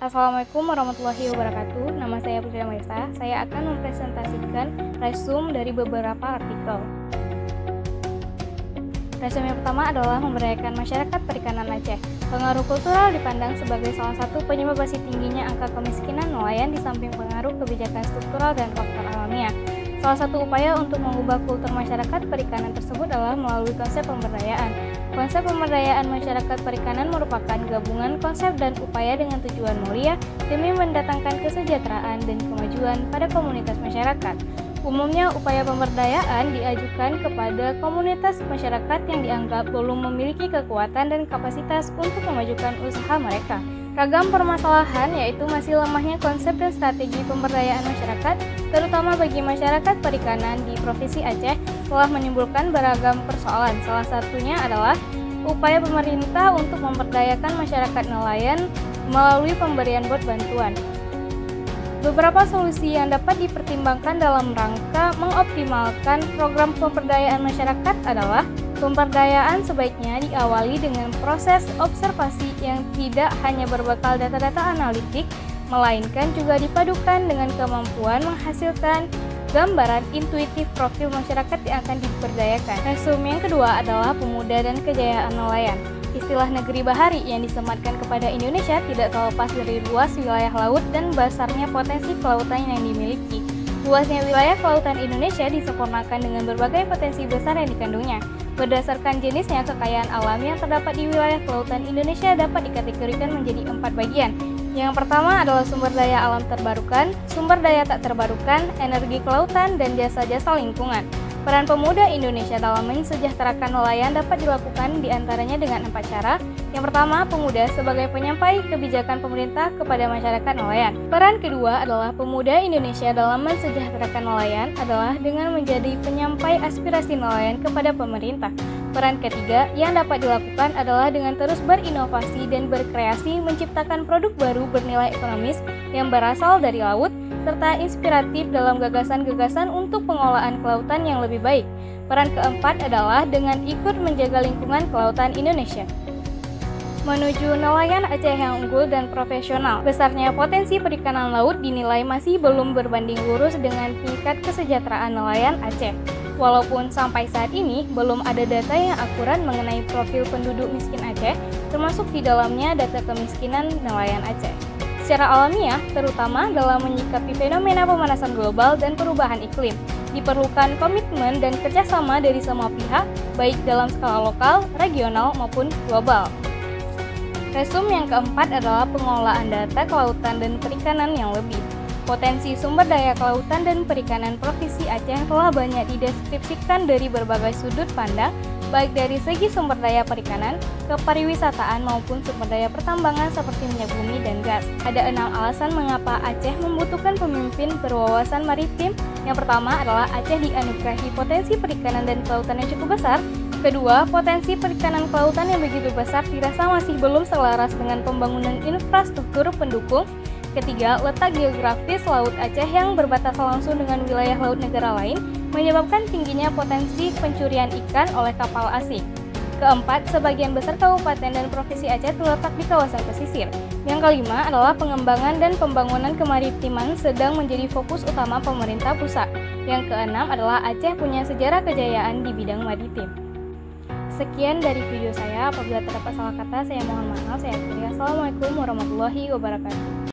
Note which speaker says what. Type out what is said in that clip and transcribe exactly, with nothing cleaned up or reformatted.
Speaker 1: Assalamualaikum warahmatullahi wabarakatuh. Nama saya Putri Maisa. Saya akan mempresentasikan resume dari beberapa artikel. Resume yang pertama adalah memberdayakan masyarakat perikanan Aceh. Pengaruh kultural dipandang sebagai salah satu penyebab masih tingginya angka kemiskinan nelayan di samping pengaruh kebijakan struktural dan faktor alamiah. Salah satu upaya untuk mengubah kultur masyarakat perikanan tersebut adalah melalui konsep pemberdayaan. Konsep pemberdayaan masyarakat perikanan merupakan gabungan konsep dan upaya dengan tujuan mulia demi mendatangkan kesejahteraan dan kemajuan pada komunitas masyarakat. Umumnya, upaya pemberdayaan diajukan kepada komunitas masyarakat yang dianggap belum memiliki kekuatan dan kapasitas untuk memajukan usaha mereka. Ragam permasalahan yaitu masih lemahnya konsep dan strategi pemberdayaan masyarakat, terutama bagi masyarakat perikanan di Provinsi Aceh, telah menimbulkan beragam persoalan. Salah satunya adalah upaya pemerintah untuk memberdayakan masyarakat nelayan melalui pemberian bot bantuan. Beberapa solusi yang dapat dipertimbangkan dalam rangka mengoptimalkan program pemberdayaan masyarakat adalah pemberdayaan sebaiknya diawali dengan proses observasi yang tidak hanya berbekal data-data analitik, melainkan juga dipadukan dengan kemampuan menghasilkan gambaran intuitif profil masyarakat yang akan diberdayakan. Resume yang kedua adalah pemuda dan kejayaan nelayan. Istilah negeri bahari yang disematkan kepada Indonesia tidak terlepas dari luas wilayah laut dan besarnya potensi kelautan yang dimiliki. Luasnya wilayah kelautan Indonesia disempurnakan dengan berbagai potensi besar yang dikandungnya. Berdasarkan jenisnya, kekayaan alam yang terdapat di wilayah kelautan Indonesia dapat dikategorikan menjadi empat bagian. Yang pertama adalah sumber daya alam terbarukan, sumber daya tak terbarukan, energi kelautan, dan jasa-jasa lingkungan. Peran pemuda Indonesia dalam mensejahterakan nelayan dapat dilakukan diantaranya dengan empat cara. Yang pertama, pemuda sebagai penyampai kebijakan pemerintah kepada masyarakat nelayan. Peran kedua adalah pemuda Indonesia dalam mensejahterakan nelayan adalah dengan menjadi penyampai aspirasi nelayan kepada pemerintah. Peran ketiga yang dapat dilakukan adalah dengan terus berinovasi dan berkreasi menciptakan produk baru bernilai ekonomis yang berasal dari laut, serta inspiratif dalam gagasan-gagasan untuk pengolahan kelautan yang lebih baik. Peran keempat adalah dengan ikut menjaga lingkungan kelautan Indonesia. Menuju nelayan Aceh yang unggul dan profesional. Besarnya potensi perikanan laut dinilai masih belum berbanding lurus dengan tingkat kesejahteraan nelayan Aceh. Walaupun sampai saat ini belum ada data yang akurat mengenai profil penduduk miskin Aceh, termasuk di dalamnya data kemiskinan nelayan Aceh. Secara alamiah, terutama dalam menyikapi fenomena pemanasan global dan perubahan iklim, diperlukan komitmen dan kerjasama dari semua pihak, baik dalam skala lokal, regional, maupun global. Resume yang keempat adalah pengelolaan data kelautan dan perikanan yang lebih. Potensi sumber daya kelautan dan perikanan Provinsi Aceh telah banyak dideskripsikan dari berbagai sudut pandang, baik dari segi sumber daya perikanan, kepariwisataan maupun sumber daya pertambangan seperti minyak bumi dan gas. Ada enam alasan mengapa Aceh membutuhkan pemimpin berwawasan maritim. Yang pertama adalah Aceh dianugerahi potensi perikanan dan kelautan yang cukup besar. Kedua, potensi perikanan kelautan yang begitu besar dirasa masih belum selaras dengan pembangunan infrastruktur pendukung. Ketiga, letak geografis Laut Aceh yang berbatasan langsung dengan wilayah laut negara lain menyebabkan tingginya potensi pencurian ikan oleh kapal asing. Keempat, sebagian besar kabupaten dan provinsi Aceh terletak di kawasan pesisir. Yang kelima adalah pengembangan dan pembangunan kemaritiman sedang menjadi fokus utama pemerintah pusat. Yang keenam adalah Aceh punya sejarah kejayaan di bidang maritim. Sekian dari video saya. Apabila terdapat salah kata, saya mohon maaf. Saya akhiri. Assalamualaikum warahmatullahi wabarakatuh.